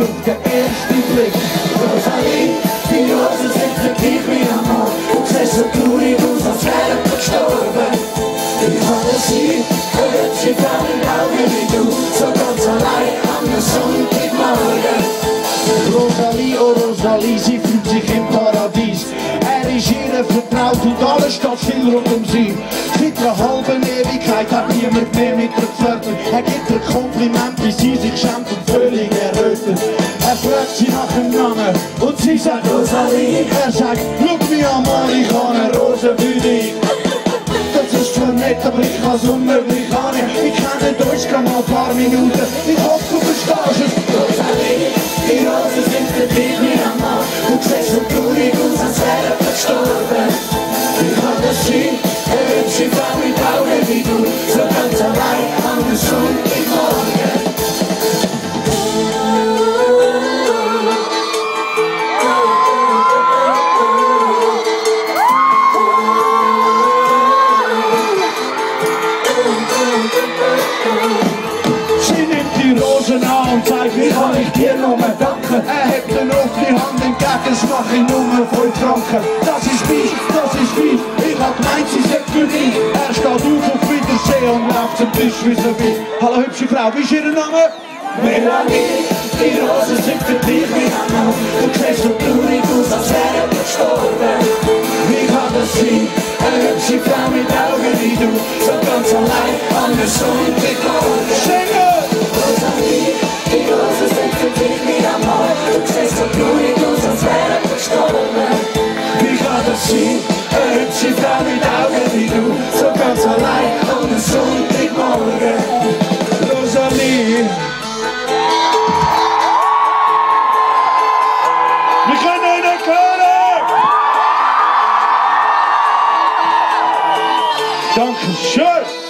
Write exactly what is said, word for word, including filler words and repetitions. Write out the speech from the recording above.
auf den ersten Blick. Rosalie, die Rosen sind für dich wie ein Mann. Du siehst so traurig aus, als wären wir gestorben. Ich habe sie, hört sie Frau in Augen wie du, so ganz allein am Sonntagmorgen. Rosalie, oh Rosalie, sie fühlt sich im Paradies. Er ist ihr vertraut und alles steht still rund um sie. Seit einer halben Ewigkeit hat niemand mehr mit ihr geflirtet. Er gibt ihr Kompliment, wie sie sich schämt und völlig errötet. Er fragt sie nach dem Namen und sie sagt Rosalie. Er sagt, schau mich an, Mann, ich habe eine Rose für dich. Das ist zwar nett, aber ich kann es unmöglich annehmen. Ich kenne Deutsch, kann mal ein paar Minuten. Ich hoffe, du verstehst es. Rosalie, die Rosen sind für dich wie ein Mann. Du siehst so traurig aus, als wären wir gestorben. Ich habe sie, eine hübsche Frau mit Augen wie du, so ganz allein am Sonntagmorgen. Und sagt, wie kann ich dir nur danken? Er hebt ihn auf die Hand entgegen, es mach ich nur voll Franken. Das ist mich, das ist mich, ich hab gemeint, sie sagt für dich. Er steht auf, auf Wiedersehen und läuft zum Tisch wie so wie. Hallo hübsche Frau, wie ist ihr Name? Melanie, die Rosen sind für dich wie ein Mann. Du siehst so traurig aus, als wären wir gestorben. Wie kann das sein? Eine hübsche Frau mit Augen wie du, so ganz allein an der Sonntagmorgen. Singen! Rosalie, die Rosen sind für dich wie ein Mann. Du siehst so traurig aus, als wären wir gestorben. Wie kann das sein? Eine hübsche Frau mit Augen wie du, so ganz allein an der Sonntagmorgen. Rosalie. Wir können euch nicht hören! Danke schön!